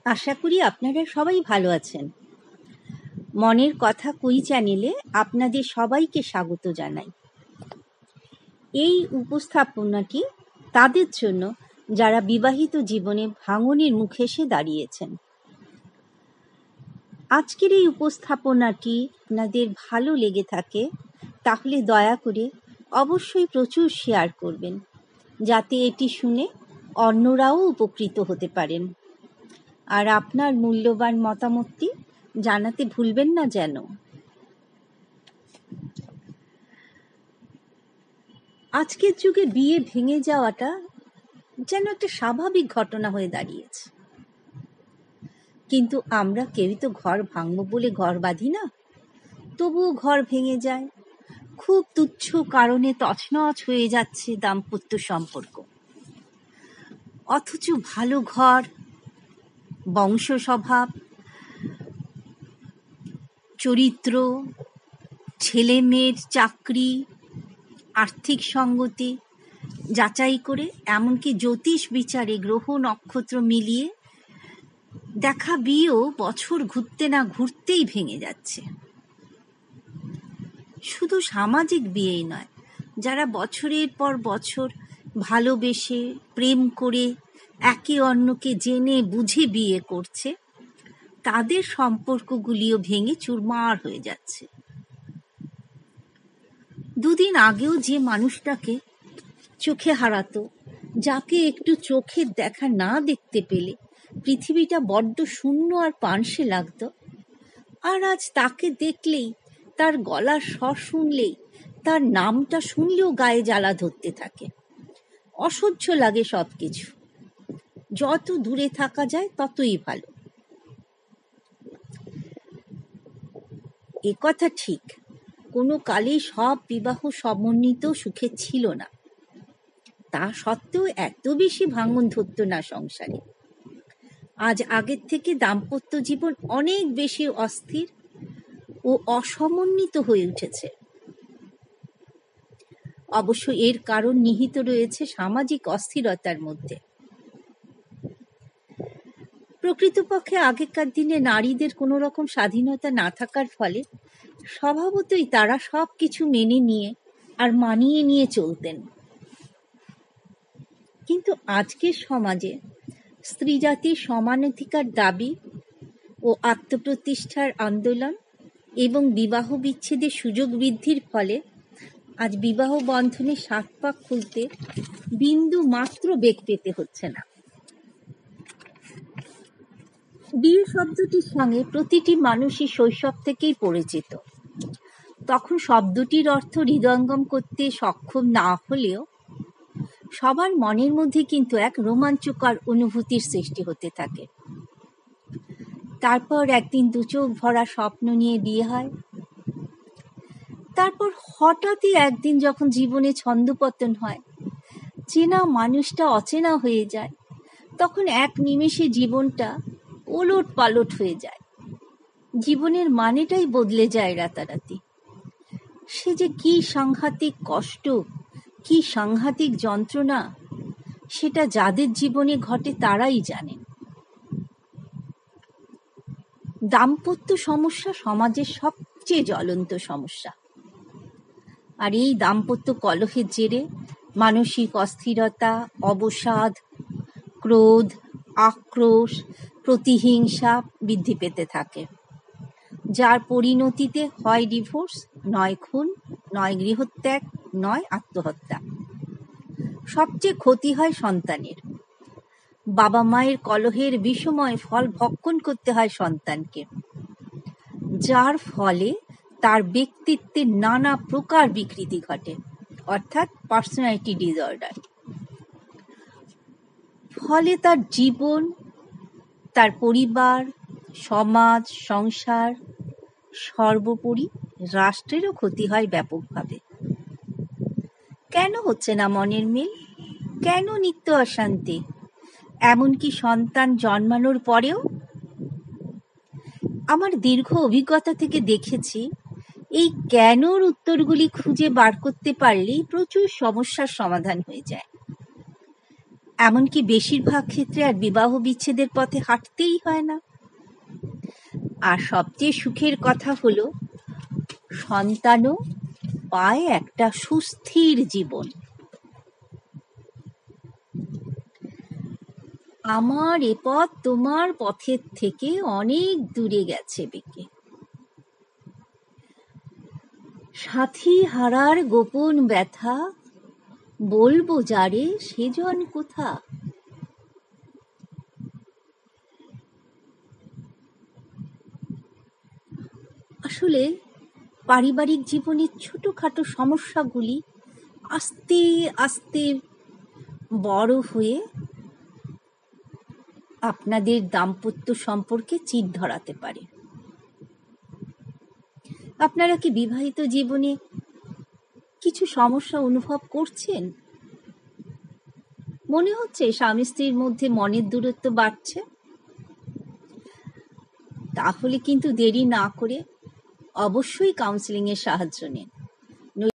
আশা করি আপনারা সবাই ভালো আছেন। মনের কথা কুই চ্যানেলে আপনাদের সবাইকে স্বাগত জানাই। এই উপস্থাপনাটি তাদের জন্য যারা বিবাহিত জীবনে ভাঙনের মুখে এসে দাঁড়িয়েছেন। আজকের এই উপস্থাপনাটি আপনাদের ভালো লেগে থাকে তাহলে দয়া করে অবশ্যই প্রচুর শেয়ার করবেন, যাতে এটি শুনে অন্যরাও উপকৃত হতে পারেন। আর আপনার মূল্যবান মতামতটি জানাতে ভুলবেন না যেন। আজকের যুগে বিয়ে ভেঙে যাওয়াটা যেন একটা স্বাভাবিক ঘটনা হয়ে দাঁড়িয়েছে, কিন্তু আমরা কেউই তো ঘর ভাঙবো বলে ঘর বাঁধি না, তবুও ঘর ভেঙে যায়। খুব তুচ্ছ কারণে তছনছ হয়ে যাচ্ছে দাম্পত্য সম্পর্ক, অথচ ভালো ঘর, বংশ স্বভাব, চরিত্র, ছেলে মেয়ের চাকরি, আর্থিক সঙ্গতি যাচাই করে, এমনকি জ্যোতিষ বিচারে গ্রহ নক্ষত্র মিলিয়ে দেখা বিয়েও বছর ঘুরতে না ঘুরতেই ভেঙে যাচ্ছে। শুধু সামাজিক বিয়েই নয়, যারা বছরের পর বছর ভালোবেসে প্রেম করে একে অন্যকে জেনে বুঝে বিয়ে করছে, তাদের সম্পর্কগুলিও ভেঙে চুরমার হয়ে যাচ্ছে। দুদিন আগেও যে মানুষটাকে চোখে হারাতো, যাকে একটু চোখের দেখা না দেখতে পেলে পৃথিবীটা বড্ড শূন্য আর পানসে লাগতো, আর আজ তাকে দেখলেই, তার গলার স্বর শুনলেই, তার নামটা শুনলেও গায়ে জ্বালা ধরতে থাকে। অসহ্য লাগে সবকিছু। যত দূরে থাকা যায় ততই ভালো। একথা ঠিক, কোনো কালেই সব বিবাহ সমন্বিত সুখে ছিল না। তা সত্ত্বেও এত বেশি ভাঙন ধরত না সংসারে। আজ আগের থেকে দাম্পত্য জীবন অনেক বেশি অস্থির ও অসমন্বিত হয়ে উঠেছে। অবশ্য এর কারণ নিহিত রয়েছে সামাজিক অস্থিরতার মধ্যে। প্রকৃতপক্ষে আগেকার দিনে নারীদের কোনো রকম স্বাধীনতা না থাকার ফলে স্বভাবতই তারা সব কিছু মেনে নিয়ে আর মানিয়ে নিয়ে চলতেন। কিন্তু আজকের সমাজে স্ত্রী জাতির সমানাধিকার দাবি ও আত্মপ্রতিষ্ঠার আন্দোলন এবং বিবাহ বিচ্ছেদের সুযোগ বৃদ্ধির ফলে আজ বিবাহ বন্ধনে সাত পাক খুলতে বিন্দু মাত্র বেগ পেতে হচ্ছে না। বিয়ে শব্দটির সঙ্গে প্রতিটি মানুষই শৈশব থেকেই পরিচিত। তখন শব্দটির অর্থ হৃদয়ঙ্গম করতে সক্ষম না হলেও সবার মনের মধ্যে কিন্তু এক রোমাঞ্চকর অনুভূতির সৃষ্টি হতে থাকে। তারপর একদিন দু চোখ ভরা স্বপ্ন নিয়ে বিয়ে হয়। তারপর হঠাৎই একদিন যখন জীবনে ছন্দপতন হয়, চেনা মানুষটা অচেনা হয়ে যায়, তখন এক নিমেষে জীবনটা ওলট পালট হয়ে যায়। জীবনের মানেটাই বদলে যায় রাতারাতি। সে যে কি সাংঘাতিক কষ্ট, কি সাংঘাতিক যন্ত্রণা, সেটা যাদের জীবনে ঘটে তারাই জানেন। দাম্পত্য সমস্যা সমাজের সবচেয়ে জ্বলন্ত সমস্যা। আর এই দাম্পত্য কলহের জেরে মানসিক অস্থিরতা, অবসাদ, ক্রোধ, আক্রোশ, প্রতিহিংসা বৃদ্ধি পেতে থাকে, যার পরিণতিতে হয় ডিভোর্স, নয় খুন, নয় গৃহত্যাগ, নয় আত্মহত্যা। সবচেয়ে ক্ষতি হয় সন্তানের। বাবা মায়ের কলহের বিষময় ফল ভক্ষণ করতে হয় সন্তানকে, যার ফলে তার ব্যক্তিত্বের নানা প্রকার বিকৃতি ঘটে, অর্থাৎ পার্সোনালিটি ডিসঅর্ডার। ফলে তার জীবন, তার পরিবার, সমাজ, সংসার, সর্বোপরি রাষ্ট্রেরও ক্ষতি হয় ব্যাপকভাবে। কেন হচ্ছে না মনের মিল? কেন নিত্য অশান্তি? এমনকি সন্তান জন্মানোর পরেও? আমার দীর্ঘ অভিজ্ঞতা থেকে দেখেছি, এই কেনর উত্তরগুলি খুঁজে বার করতে পারলেই প্রচুর সমস্যার সমাধান হয়ে যায়। এমনকি বেশিরভাগ ক্ষেত্রে আর বিবাহ বিচ্ছেদের পথে হাঁটতেই হয় না। আর সবচেয়ে সুখের কথা হলো সন্তানও পায় একটা সুস্থির জীবন। আমার এ পথ তোমার পথের থেকে অনেক দূরে গেছে বেঁকে। সাথী হারার গোপন ব্যথা বলবো যারে সেজন কোথা। আসলে পারিবারিক জীবনের ছোটখাটো সমস্যাগুলি আস্তে আস্তে বড় হয়ে আপনাদের দাম্পত্য সম্পর্কে চির ধরাতে পারে। আপনারা কি বিবাহিত জীবনে কিছু সমস্যা অনুভব করছেন? মনে হচ্ছে স্বামী স্ত্রীর মধ্যে মনের দূরত্ব বাড়ছে? তাহলে কিন্তু দেরি না করে অবশ্যই কাউন্সেলিং এর সাহায্য নিন।